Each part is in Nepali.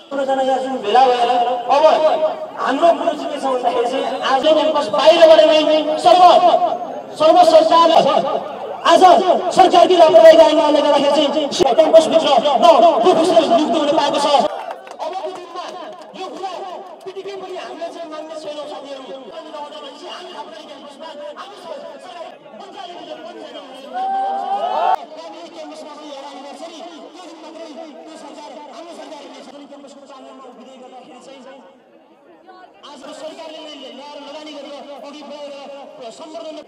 जना यहाँ जुन भेला भएर अब हाम्रो कुरो चाहिँ के छ भन्दाखेरि चाहिँ आज क्याम्पस बाहिरबाट नै सर्व सरकार आज सरकारकी लापरवाही कारणले गर्दाखेरि चाहिँ क्याम्पसभित्र प्रोफेसनल नियुक्त हुन पाएको छ। अबको दिनमा यो कुरा पिटिकै पनि हामीले चाहिँ मान्ने छैनौँ साथीहरू। हामी आफ्नो क्याम्पसमा हामी क्याम्पसमा पनि एउटा युनिभर्सिटी त्यो दिन मात्रै त्यो सरकार हाम्रो सरकारले क्याम्पसको चालनमा उभिँदै गर्दाखेरि चाहिँ आज सरकारले ल्याएर लगानी गरेर अघि बढाएर सम्बर्धन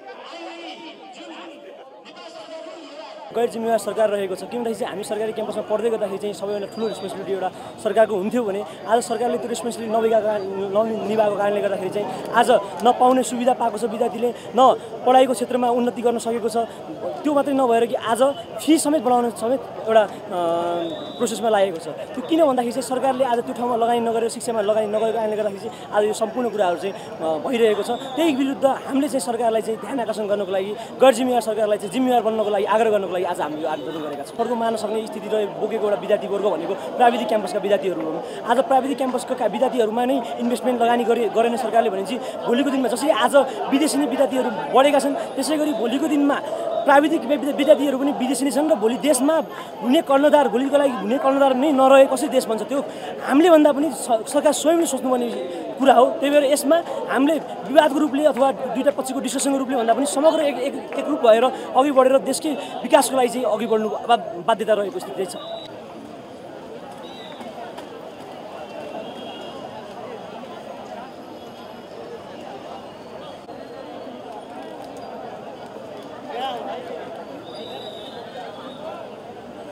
गैर जिम्मेवार सरकार रहेको छ। किन भन्दाखेरि हामी सरकारी क्याम्पसमा पढ्दै गर्दाखेरि चाहिँ सबैभन्दा ठुलो रेस्पोन्सिबिलिटी एउटा सरकारको हुन्थ्यो भने आज सरकारले त्यो रेस्पोन्सिबिलिटी ननिभाएको कारणले गर्दाखेरि चाहिँ आज नपाउने सुविधा पाएको छ विद्यार्थीले, न पढाइको क्षेत्रमा उन्नति गर्न सकेको छ। त्यो मात्रै नभएर कि आज फी समेत बनाउन समेत एउटा प्रोसेसमा लागेको छ। त्यो किन भन्दाखेरि चाहिँ सरकारले आज त्यो ठाउँमा लगानी नगरेर शिक्षामा लगानी नगरेको कारणले गर्दाखेरि चाहिँ आज यो सम्पूर्ण कुराहरू चाहिँ भइरहेको छ। त्यही विरुद्ध हामीले चाहिँ सरकारलाई चाहिँ ध्यान आकर्षण गर्नको लागि गैर जिम्मेवार सरकारलाई चाहिँ जिम्मेवार बन्नको लागि आग्रह गर्नको लागि आज हामीले आन्दोलन गरेका छौँ। फर्को मान्न सक्ने स्थिति बोकेको एउटा विद्यार्थीवर्ग भनेको प्राविधिक क्याम्पसका विद्यार्थीहरू हुन्। आज प्राविधिक क्याम्पसका विद्यार्थीहरूमा नै इन्भेस्टमेन्ट लगानी गरेन सरकारले भने चाहिँ भोलिको दिनमा जसरी आज विदेशी विद्यार्थीहरू बढेका छन् त्यसै गरी भोलिको दिनमा प्राविधिक विद्यार्थीहरू पनि विदेशी नै छन् र भोलि देशमा हुने कर्णधार भोलिको लागि हुने कर्णधार नै नरहे कसरी देश बन्छ त्यो हामीले भन्दा पनि सरकार स्वयंले सोच्नुपर्ने कुरा हो। त्यही भएर यसमा हामीले विवादको रूपले अथवा दुईटा पक्षको डिस्कसनको रूपले भन्दा पनि समग्र एक रूप भएर अघि बढेर देशकै विकासको लागि चाहिँ अघि बढ्नु बाध्यता रहेको स्थिति छ।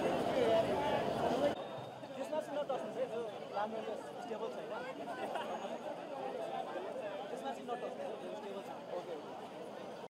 Stable